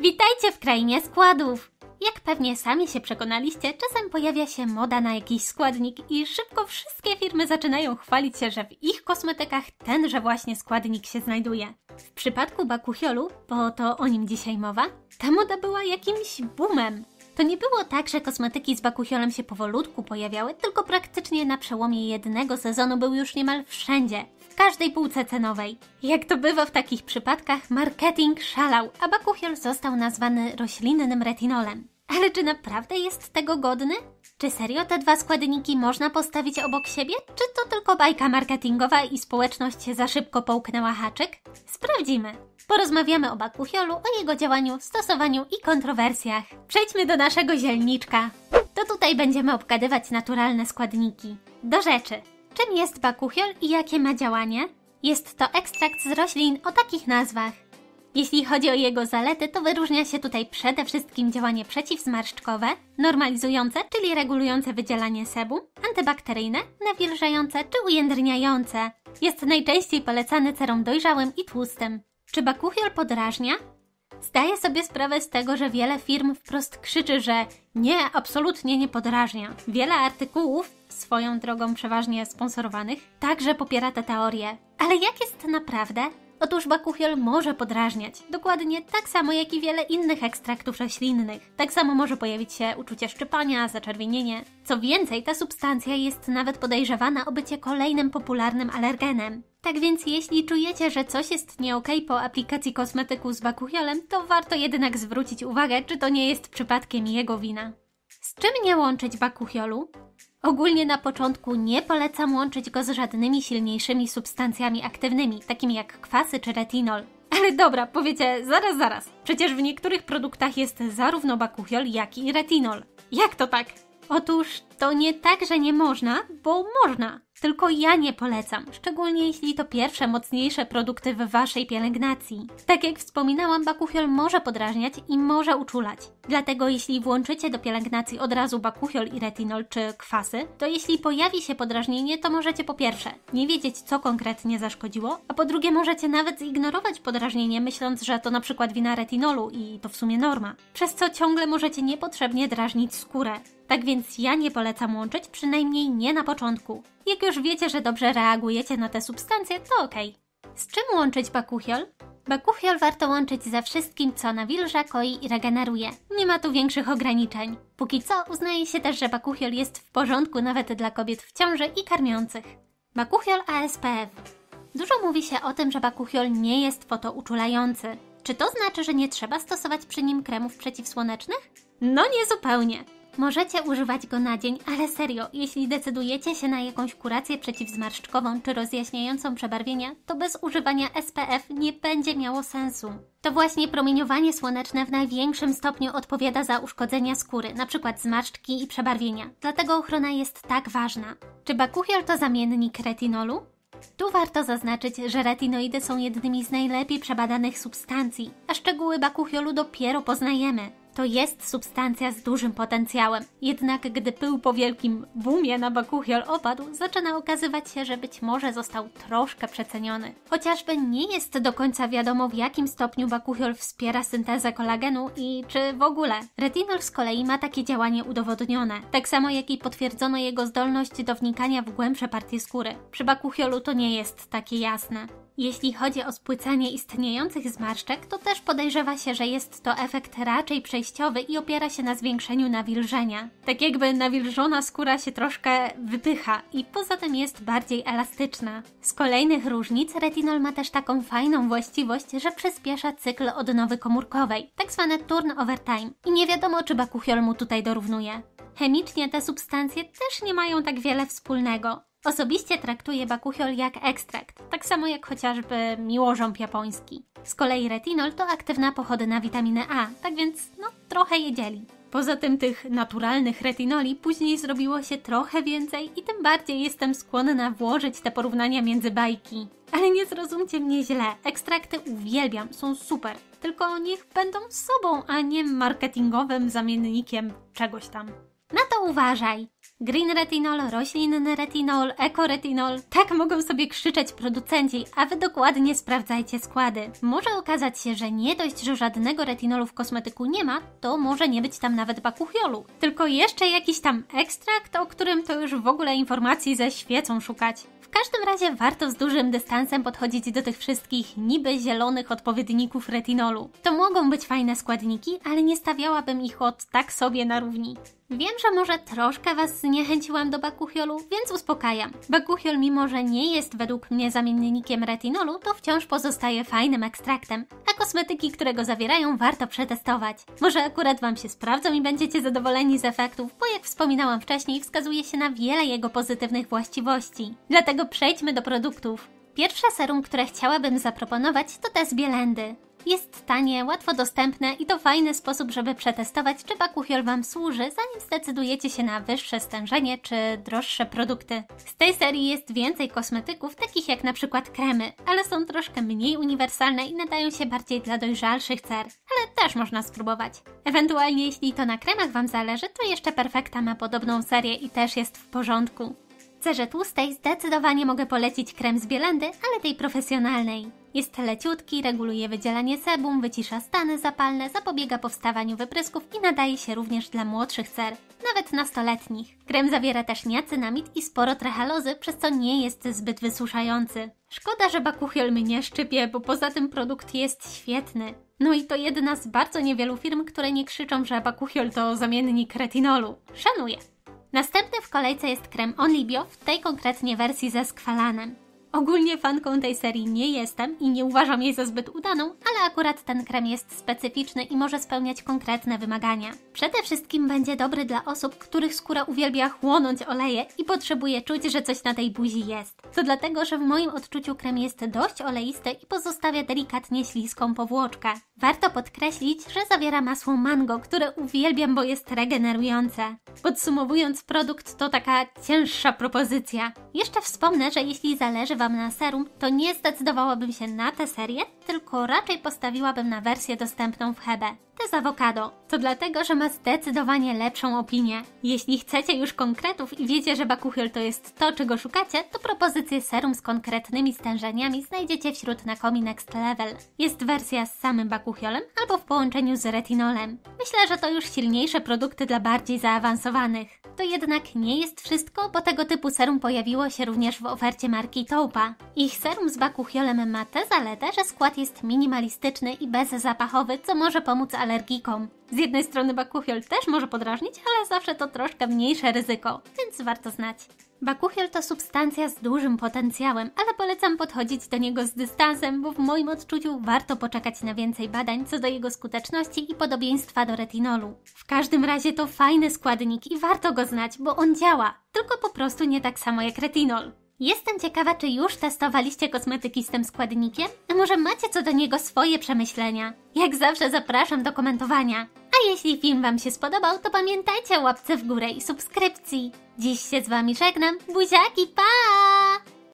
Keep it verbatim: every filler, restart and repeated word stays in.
Witajcie w krainie składów! Jak pewnie sami się przekonaliście, czasem pojawia się moda na jakiś składnik i szybko wszystkie firmy zaczynają chwalić się, że w ich kosmetykach tenże właśnie składnik się znajduje. W przypadku Bakuchiolu, bo to o nim dzisiaj mowa, ta moda była jakimś boomem. To nie było tak, że kosmetyki z Bakuchiolem się powolutku pojawiały, tylko praktycznie na przełomie jednego sezonu był już niemal wszędzie, w każdej półce cenowej. Jak to bywa w takich przypadkach, marketing szalał, a Bakuchiol został nazwany roślinnym retinolem. Ale czy naprawdę jest tego godny? Czy serio te dwa składniki można postawić obok siebie? Czy to tylko bajka marketingowa i społeczność za szybko połknęła haczyk? Sprawdzimy. Porozmawiamy o Bakuchiolu, o jego działaniu, stosowaniu i kontrowersjach. Przejdźmy do naszego zielniczka. To tutaj będziemy obgadywać naturalne składniki. Do rzeczy. Czym jest Bakuchiol i jakie ma działanie? Jest to ekstrakt z roślin o takich nazwach. Jeśli chodzi o jego zalety, to wyróżnia się tutaj przede wszystkim działanie przeciwzmarszczkowe, normalizujące, czyli regulujące wydzielanie sebu, antybakteryjne, nawilżające czy ujędrniające. Jest najczęściej polecany cerom dojrzałym i tłustym. Czy Bakuchiol podrażnia? Zdaję sobie sprawę z tego, że wiele firm wprost krzyczy, że nie, absolutnie nie podrażnia. Wiele artykułów, swoją drogą przeważnie sponsorowanych, także popiera tę teorię. Ale jak jest naprawdę? Otóż Bakuchiol może podrażniać, dokładnie tak samo jak i wiele innych ekstraktów roślinnych. Tak samo może pojawić się uczucie szczypania, zaczerwienienie. Co więcej, ta substancja jest nawet podejrzewana o bycie kolejnym popularnym alergenem. Tak więc jeśli czujecie, że coś jest nie okej po aplikacji kosmetyku z Bakuchiolem, to warto jednak zwrócić uwagę, czy to nie jest przypadkiem jego wina. Z czym nie łączyć Bakuchiolu? Ogólnie na początku nie polecam łączyć go z żadnymi silniejszymi substancjami aktywnymi, takimi jak kwasy czy retinol. Ale dobra, powiecie, zaraz, zaraz. Przecież w niektórych produktach jest zarówno Bakuchiol, jak i retinol. Jak to tak? Otóż to nie tak, że nie można, bo można. Tylko ja nie polecam, szczególnie jeśli to pierwsze, mocniejsze produkty w waszej pielęgnacji. Tak jak wspominałam, Bakuchiol może podrażniać i może uczulać. Dlatego jeśli włączycie do pielęgnacji od razu Bakuchiol i retinol czy kwasy, to jeśli pojawi się podrażnienie, to możecie po pierwsze nie wiedzieć, co konkretnie zaszkodziło, a po drugie możecie nawet zignorować podrażnienie, myśląc, że to na przykład wina retinolu i to w sumie norma. Przez co ciągle możecie niepotrzebnie drażnić skórę. Tak więc ja nie polecam łączyć, przynajmniej nie na początku. Jak już wiecie, że dobrze reagujecie na te substancje, to okej. Z czym łączyć Bakuchiol? Bakuchiol warto łączyć ze wszystkim, co nawilża, koi i regeneruje. Nie ma tu większych ograniczeń. Póki co uznaje się też, że Bakuchiol jest w porządku nawet dla kobiet w ciąży i karmiących. Bakuchiol A S P F. Dużo mówi się o tym, że Bakuchiol nie jest fotouczulający. Czy to znaczy, że nie trzeba stosować przy nim kremów przeciwsłonecznych? No nie zupełnie. Możecie używać go na dzień, ale serio, jeśli decydujecie się na jakąś kurację przeciwzmarszczkową czy rozjaśniającą przebarwienia, to bez używania S P F nie będzie miało sensu. To właśnie promieniowanie słoneczne w największym stopniu odpowiada za uszkodzenia skóry, np. zmarszczki i przebarwienia. Dlatego ochrona jest tak ważna. Czy Bakuchiol to zamiennik retinolu? Tu warto zaznaczyć, że retinoidy są jednymi z najlepiej przebadanych substancji, a szczegóły Bakuchiolu dopiero poznajemy. To jest substancja z dużym potencjałem, jednak gdy pył po wielkim boomie na Bakuchiol opadł, zaczyna okazywać się, że być może został troszkę przeceniony. Chociażby nie jest do końca wiadomo, w jakim stopniu Bakuchiol wspiera syntezę kolagenu i czy w ogóle. Retinol z kolei ma takie działanie udowodnione, tak samo jak i potwierdzono jego zdolność do wnikania w głębsze partie skóry. Przy Bakuchiolu to nie jest takie jasne. Jeśli chodzi o spłycanie istniejących zmarszczek, to też podejrzewa się, że jest to efekt raczej przejściowy i opiera się na zwiększeniu nawilżenia. Tak jakby nawilżona skóra się troszkę wypycha i poza tym jest bardziej elastyczna. Z kolejnych różnic retinol ma też taką fajną właściwość, że przyspiesza cykl odnowy komórkowej, tak zwane turn over time. I nie wiadomo, czy Bakuchiol mu tutaj dorównuje. Chemicznie te substancje też nie mają tak wiele wspólnego. Osobiście traktuję Bakuchiol jak ekstrakt, tak samo jak chociażby miłożąb japoński. Z kolei retinol to aktywna pochodna witaminy A, tak więc no trochę je dzieli. Poza tym tych naturalnych retinoli później zrobiło się trochę więcej i tym bardziej jestem skłonna włożyć te porównania między bajki. Ale nie zrozumcie mnie źle, ekstrakty uwielbiam, są super, tylko niech będą sobą, a nie marketingowym zamiennikiem czegoś tam. No to uważaj! Green retinol, roślinny retinol, ekoretinol, tak mogą sobie krzyczeć producenci, a wy dokładnie sprawdzajcie składy. Może okazać się, że nie dość, że żadnego retinolu w kosmetyku nie ma, to może nie być tam nawet bakuchiolu, tylko jeszcze jakiś tam ekstrakt, o którym to już w ogóle informacji ze świecą szukać. W każdym razie warto z dużym dystansem podchodzić do tych wszystkich niby zielonych odpowiedników retinolu. To mogą być fajne składniki, ale nie stawiałabym ich od tak sobie na równi. Wiem, że może troszkę Was zniechęciłam do bakuchiolu, więc uspokajam. Bakuchiol, mimo że nie jest według mnie zamiennikiem retinolu, to wciąż pozostaje fajnym ekstraktem, a kosmetyki, które go zawierają, warto przetestować. Może akurat Wam się sprawdzą i będziecie zadowoleni z efektów, bo jak wspominałam wcześniej, wskazuje się na wiele jego pozytywnych właściwości. Dlatego przejdźmy do produktów. Pierwsze serum, które chciałabym zaproponować, to te z Bielendy. Jest tanie, łatwo dostępne i to fajny sposób, żeby przetestować, czy bakuchiol Wam służy, zanim zdecydujecie się na wyższe stężenie czy droższe produkty. Z tej serii jest więcej kosmetyków, takich jak na przykład kremy, ale są troszkę mniej uniwersalne i nadają się bardziej dla dojrzalszych cer, ale też można spróbować. Ewentualnie jeśli to na kremach Wam zależy, to jeszcze Perfecta ma podobną serię i też jest w porządku. Cerze tłustej zdecydowanie mogę polecić krem z Bielendy, ale tej profesjonalnej. Jest leciutki, reguluje wydzielanie sebum, wycisza stany zapalne, zapobiega powstawaniu wyprysków i nadaje się również dla młodszych cer, nawet nastoletnich. Krem zawiera też niacynamid i sporo trehalozy, przez co nie jest zbyt wysuszający. Szkoda, że bakuchiol mnie szczypie, bo poza tym produkt jest świetny. No i to jedna z bardzo niewielu firm, które nie krzyczą, że bakuchiol to zamiennik retinolu. Szanuję. Następny w kolejce jest krem Only Bio, w tej konkretnie wersji ze skwalanem. Ogólnie fanką tej serii nie jestem i nie uważam jej za zbyt udaną, ale akurat ten krem jest specyficzny i może spełniać konkretne wymagania. Przede wszystkim będzie dobry dla osób, których skóra uwielbia chłonąć oleje i potrzebuje czuć, że coś na tej buzi jest. To dlatego, że w moim odczuciu krem jest dość oleisty i pozostawia delikatnie śliską powłoczkę. Warto podkreślić, że zawiera masło mango, które uwielbiam, bo jest regenerujące. Podsumowując, produkt to taka cięższa propozycja. Jeszcze wspomnę, że jeśli zależy Wam na serum, to nie zdecydowałabym się na tę serię, tylko raczej postawiłabym na wersję dostępną w Hebe. Te z awokado. To dlatego, że ma zdecydowanie lepszą opinię. Jeśli chcecie już konkretów i wiecie, że bakuchiol to jest to, czego szukacie, to propozycję serum z konkretnymi stężeniami znajdziecie wśród Nakomi Next Level. Jest wersja z samym bakuchiolem albo w połączeniu z retinolem. Myślę, że to już silniejsze produkty dla bardziej zaawansowanych. To jednak nie jest wszystko, bo tego typu serum pojawiło się również w ofercie marki Taupa. Ich serum z bakuchiolem ma tę zaletę, że skład jest minimalistyczny i bezzapachowy, co może pomóc alergikom. Z jednej strony bakuchiol też może podrażnić, ale zawsze to troszkę mniejsze ryzyko, więc warto znać. Bakuchiol to substancja z dużym potencjałem, ale polecam podchodzić do niego z dystansem, bo w moim odczuciu warto poczekać na więcej badań co do jego skuteczności i podobieństwa do retinolu. W każdym razie to fajny składnik i warto go znać, bo on działa, tylko po prostu nie tak samo jak retinol. Jestem ciekawa, czy już testowaliście kosmetyki z tym składnikiem? A może macie co do niego swoje przemyślenia? Jak zawsze zapraszam do komentowania. A jeśli film Wam się spodobał, to pamiętajcie o łapce w górę i subskrypcji. Dziś się z Wami żegnam. Buziaki, pa!